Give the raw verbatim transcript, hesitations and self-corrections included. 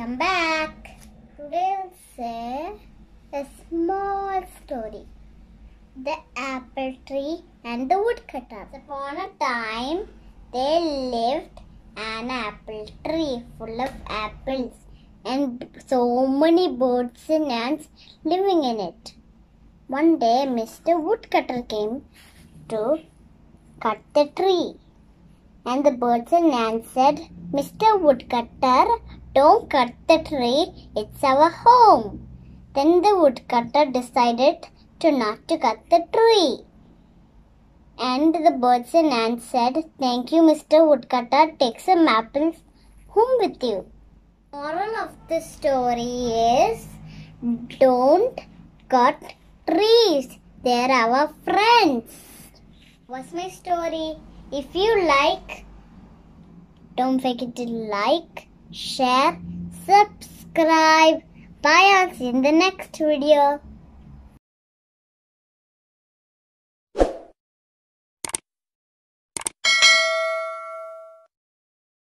Welcome back. Today we'll say a small story. The apple tree and the woodcutter. Upon a time, there lived an apple tree full of apples and so many birds and ants living in it. One day, Mister Woodcutter came to cut the tree. And the birds and ants said, Mister Woodcutter, don't cut the tree, it's our home. Then the woodcutter decided to not to cut the tree. And the birds and ants said, thank you, Mister Woodcutter, take some apples home with you. Moral of the story is, don't cut trees, they're our friends. What's my story? If you like, don't forget to like, share, subscribe. Bye, I'll see you in the next video.